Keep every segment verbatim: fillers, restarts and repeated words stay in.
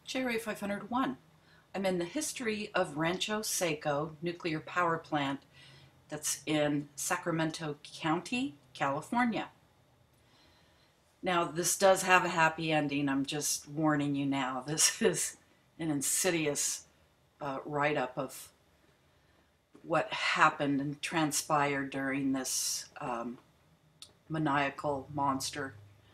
J R A five oh one. I'm in the history of Rancho Seco Nuclear Power Plant that's in Sacramento County, California. Now, this does have a happy ending. I'm just warning you now. This is an insidious uh, write-up of what happened and transpired during this um, maniacal monster.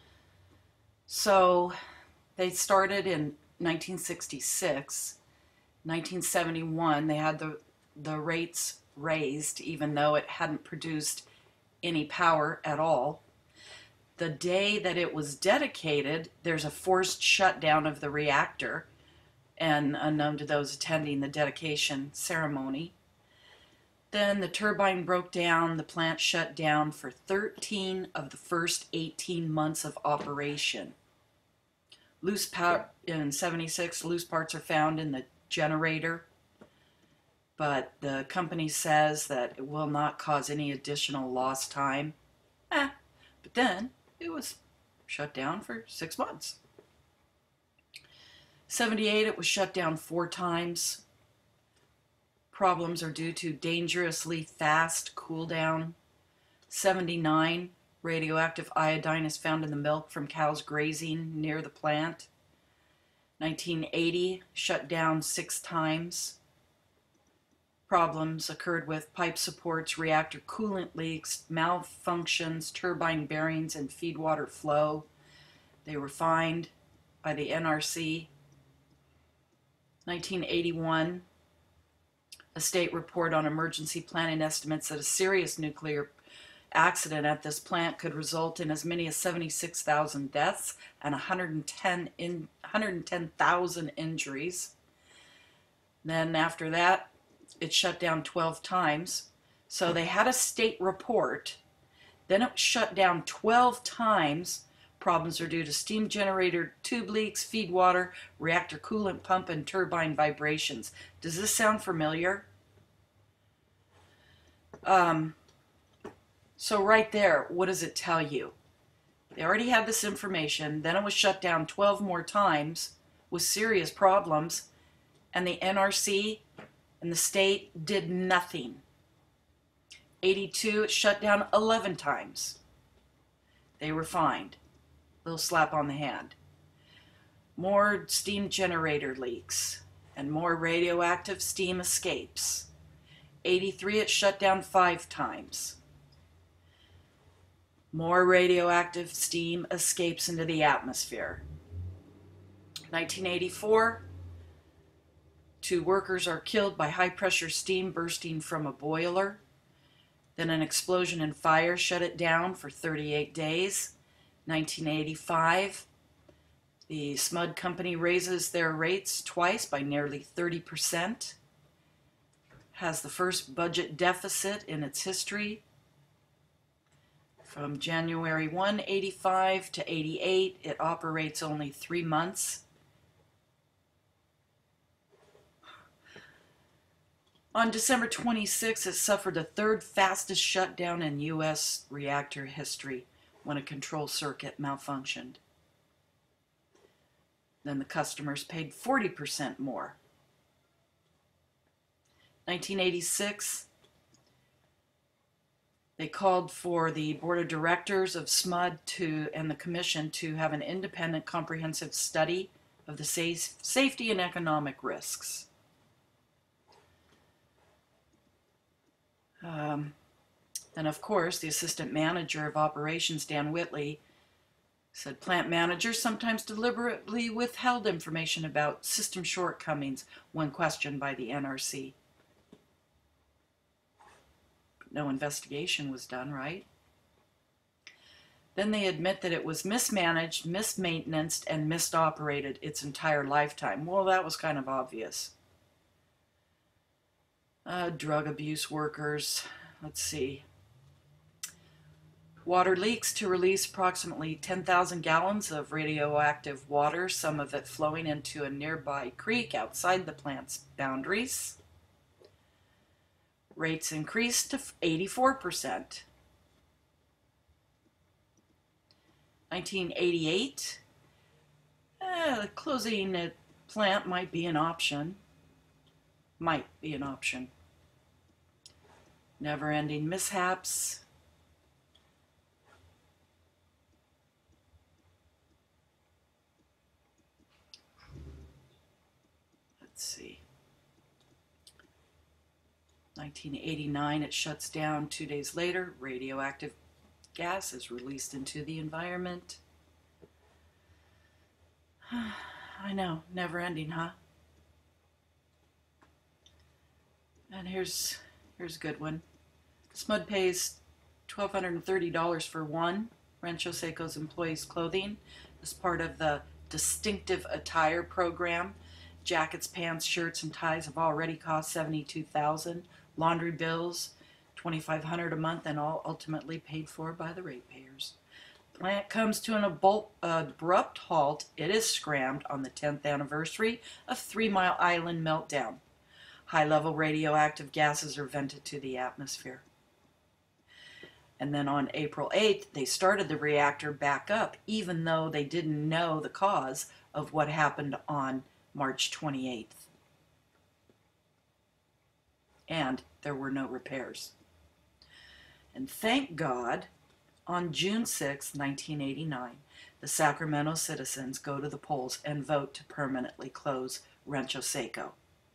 So they started in nineteen sixty-six. nineteen seventy-one, they had the, the rates raised, even though it hadn't produced any power at all. The day that it was dedicated, there's a forced shutdown of the reactor, and unknown to those attending the dedication ceremony. Then the turbine broke down, the plant shut down for thirteen of the first eighteen months of operation. Loose power in seventy-six, loose parts are found in the generator, but the company says that it will not cause any additional lost time. Eh, but then it was shut down for six months. seventy-eight, it was shut down four times. Problems are due to dangerously fast cool down. seventy-nine, radioactive iodine is found in the milk from cows grazing near the plant. nineteen eighty, shut down six times. Problems occurred with pipe supports, reactor coolant leaks, malfunctions, turbine bearings, and feed water flow. They were fined by the N R C. nineteen eighty-one, a state report on emergency planning estimates that a serious nuclear accident at this plant could result in as many as seventy-six thousand deaths and one hundred ten thousand injuries. Then after that, it shut down twelve times. So they had a state report, then it shut down twelve times. Problems are due to steam generator tube leaks, feed water, reactor coolant pump, and turbine vibrations. Does this sound familiar? Um, so right there, what does it tell you? They already had this information, then it was shut down twelve more times with serious problems, and the N R C and the state did nothing. eighty-two, it shut down eleven times. They were fined. Little slap on the hand. More steam generator leaks and more radioactive steam escapes. eighty-three, it shut down five times. More radioactive steam escapes into the atmosphere. nineteen eighty-four, two workers are killed by high-pressure steam bursting from a boiler. Then an explosion and fire shut it down for thirty-eight days. nineteen eighty-five, the S M U D company raises their rates twice by nearly thirty percent. Has the first budget deficit in its history. From January first, eighty-five to eighty-eight, it operates only three months. On December twenty-sixth, it suffered the third fastest shutdown in U S reactor history when a control circuit malfunctioned. Then the customers paid forty percent more. nineteen eighty-six, they called for the board of directors of S M U D to, and the commission to have an independent comprehensive study of the safe, safety and economic risks. Um, and of course, the assistant manager of operations, Dan Whitley, said plant managers sometimes deliberately withheld information about system shortcomings when questioned by the N R C. No investigation was done, right? Then they admit that it was mismanaged, mismaintenanced, and misoperated its entire lifetime. Well, that was kind of obvious. Uh, drug abuse workers, let's see. Water leaks to release approximately ten thousand gallons of radioactive water, some of it flowing into a nearby creek outside the plant's boundaries. Rates increased to eighty-four percent. nineteen eighty-eight, uh, closing at plant might be an option. Might be an option. Never-ending mishaps. Let's see. nineteen eighty-nine, it shuts down. Two days later, radioactive gas is released into the environment. I know, never ending, huh? And here's here's a good one. S M U D pays one thousand two hundred thirty dollars for one Rancho Seco's employees' clothing as part of the Distinctive Attire program. Jackets, pants, shirts, and ties have already cost seventy-two thousand dollars. Laundry bills, twenty-five hundred dollars a month, and all ultimately paid for by the ratepayers. Plant comes to an abrupt halt. It is scrammed on the tenth anniversary of Three Mile Island meltdown. High-level radioactive gases are vented to the atmosphere. And then on April eighth, they started the reactor back up, even though they didn't know the cause of what happened on March twenty-eighth. And there were no repairs. And thank God, on June sixth, nineteen eighty-nine, the Sacramento citizens go to the polls and vote to permanently close Rancho Seco.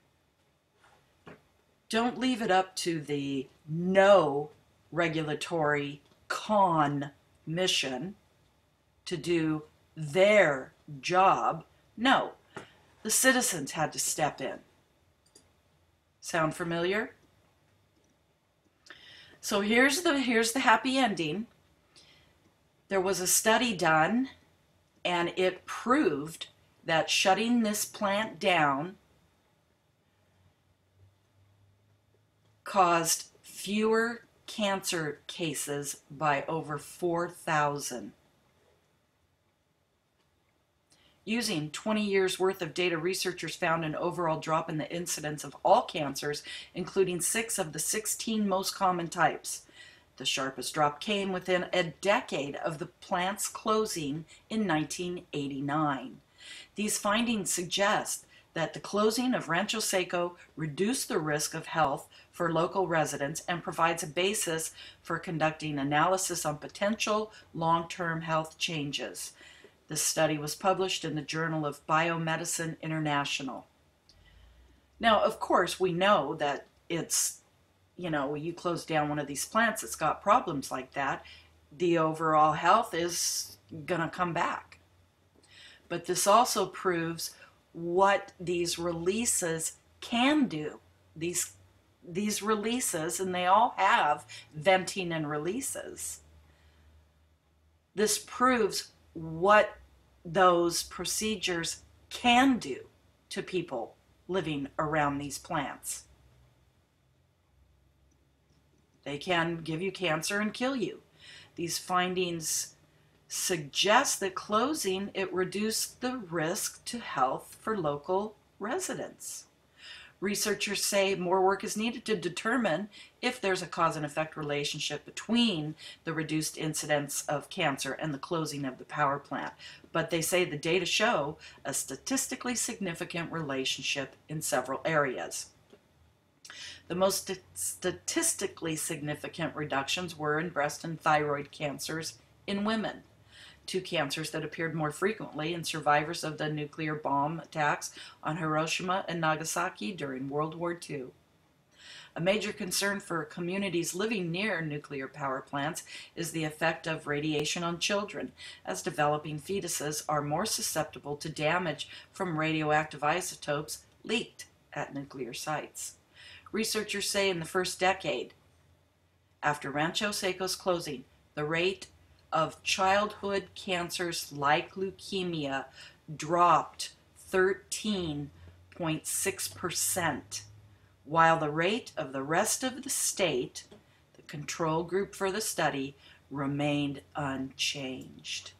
Don't leave it up to the no regulatory con mission to do their job. No, the citizens had to step in. Sound familiar? So here's the here's the happy ending. There was a study done, and it proved that shutting this plant down caused fewer cancer cases by over four thousand. Using twenty years worth of data, researchers found an overall drop in the incidence of all cancers, including six of the sixteen most common types. The sharpest drop came within a decade of the plant's closing in nineteen eighty-nine. These findings suggest that the closing of Rancho Seco reduced the risk of health for local residents and provides a basis for conducting analysis on potential long-term health changes. This study was published in the Journal of Biomedicine International. Now, of course, we know that it's, you know, you close down one of these plants that's got problems like that, the overall health is going to come back. But this also proves what these releases can do. These, these releases, and they all have venting and releases. This proves what those procedures can do to people living around these plants. They can give you cancer and kill you. These findings suggest that closing it reduced the risk to health for local residents. Researchers say more work is needed to determine if there's a cause and effect relationship between the reduced incidence of cancer and the closing of the power plant. But they say the data show a statistically significant relationship in several areas. The most st- statistically significant reductions were in breast and thyroid cancers in women, two cancers that appeared more frequently in survivors of the nuclear bomb attacks on Hiroshima and Nagasaki during World War Two. A major concern for communities living near nuclear power plants is the effect of radiation on children, as developing fetuses are more susceptible to damage from radioactive isotopes leaked at nuclear sites. Researchers say in the first decade after Rancho Seco's closing, the rate of childhood cancers like leukemia dropped thirteen point six percent, while the rate of the rest of the state, the control group for the study, remained unchanged.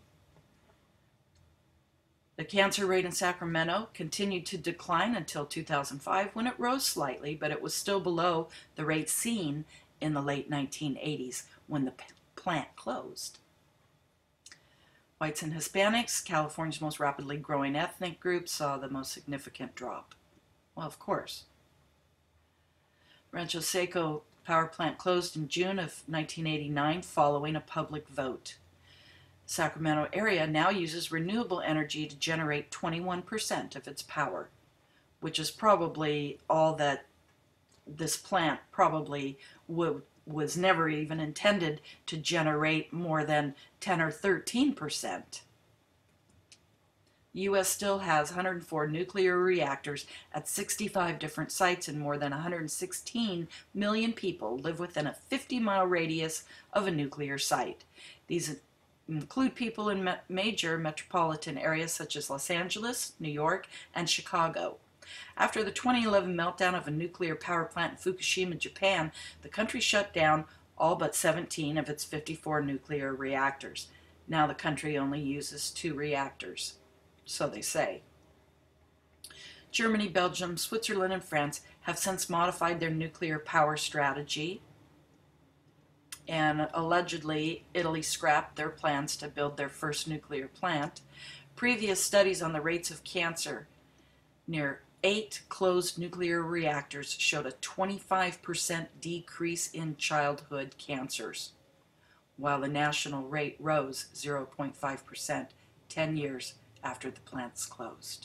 The cancer rate in Sacramento continued to decline until two thousand five, when it rose slightly, but it was still below the rate seen in the late nineteen eighties when the plant closed. Whites and Hispanics, California's most rapidly growing ethnic group, saw the most significant drop. Well, of course. Rancho Seco power plant closed in June of nineteen eighty-nine following a public vote. The Sacramento area now uses renewable energy to generate twenty-one percent of its power, which is probably all that this plant probably would, was never even intended to generate more than ten or thirteen percent. The U S still has one hundred four nuclear reactors at sixty-five different sites, and more than one hundred sixteen million people live within a fifty mile radius of a nuclear site. These include people in major metropolitan areas such as Los Angeles, New York, and Chicago. After the twenty eleven meltdown of a nuclear power plant in Fukushima, Japan, the country shut down all but seventeen of its fifty-four nuclear reactors. Now the country only uses two reactors, so they say. Germany, Belgium, Switzerland, and France have since modified their nuclear power strategy, and allegedly Italy scrapped their plans to build their first nuclear plant. Previous studies on the rates of cancer near eight closed nuclear reactors showed a twenty-five percent decrease in childhood cancers, while the national rate rose zero point five percent ten years after the plants closed.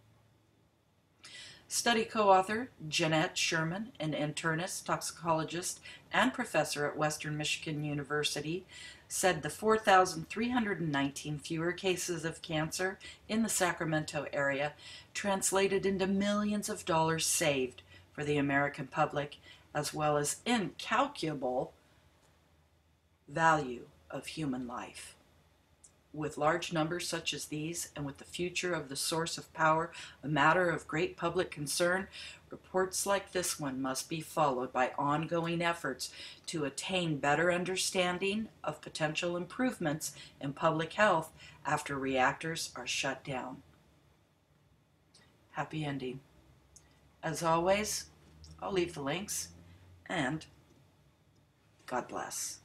Study co-author Jeanette Sherman, an internist, toxicologist, and professor at Western Michigan University, said the four thousand three hundred nineteen fewer cases of cancer in the Sacramento area translated into millions of dollars saved for the American public, as well as incalculable value of human life. With large numbers such as these, and with the future of the source of power a matter of great public concern, reports like this one must be followed by ongoing efforts to attain better understanding of potential improvements in public health after reactors are shut down. Happy ending. As always, I'll leave the links, and God bless.